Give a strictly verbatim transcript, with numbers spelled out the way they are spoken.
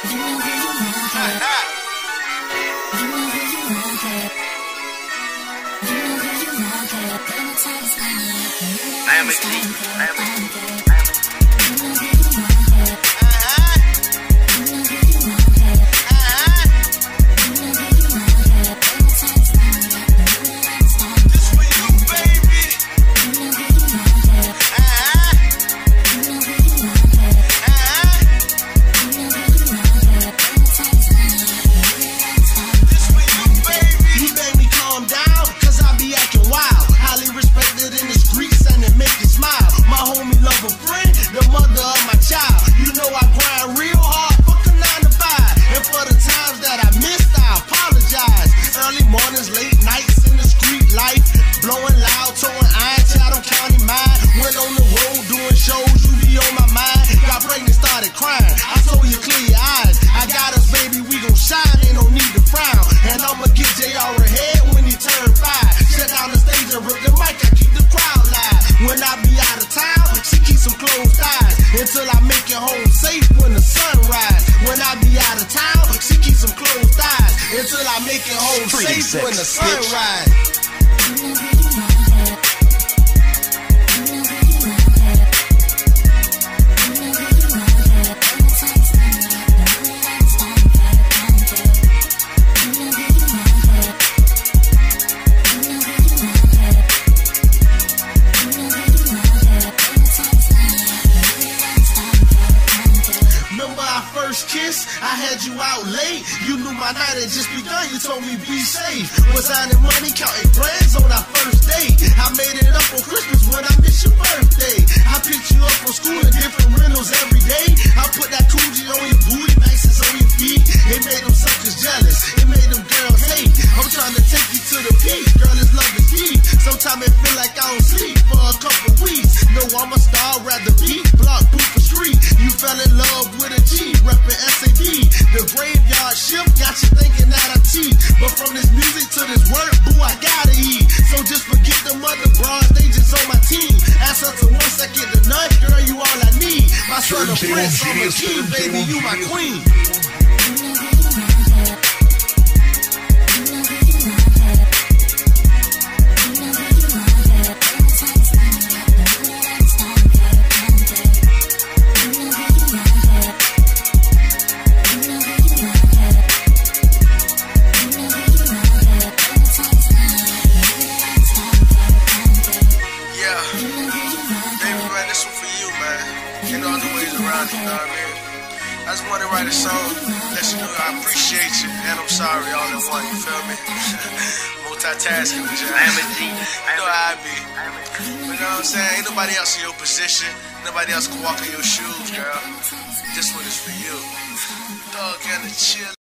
I am a G. I am a G. Blowing loud, towing iron, Chatham County mine. Went on the road doing shows, you be on my mind. Got pregnant, started crying. I told you clear your eyes. I got us, baby, we gon' shine, ain't no need to frown. And I'ma get J R ahead when he turn five. Shut down the stage and rip the mic, I keep the crowd live. When I be out of town, she keeps some closed eyes. Until I make it home safe when the sun rise. When I be out of town, she keeps some closed eyes. Until I make it home safe when the sun rise. Kiss, I had you out late. You knew my night had just begun. You told me be safe. Was signing money, counting grands on our first date. I made it up on Christmas when I missed your birthday. I picked you up from school in different rentals every day. I put that Coogee on your booty, nices on your feet. It made them suckers jealous. It made them girls hate. I'm trying to take you to the peak. Girl, this love is deep. Sometimes it feel like I don't sleep for a couple weeks. No, I'm a star, rather beat, block, poop, or street. You fell in love with a G, reppin' S A D. The graveyard shift got you thinking that I cheat. But from this music to this work, boo, I gotta eat. So just forget the mother bras, they just on my team. Ask her to one second to nut, girl, you all I need. My son a prince, I'm a king, baby, you my queen. You know the ways around it, you know what I mean? I just wanted to write a song, let you know I appreciate you, and I'm sorry all in one, you feel me? Multitasking with you. I am a G. You know how I be. You know what I'm saying? Ain't nobody else in your position. Nobody else can walk in your shoes, girl. This one is for you. Dog and the chill.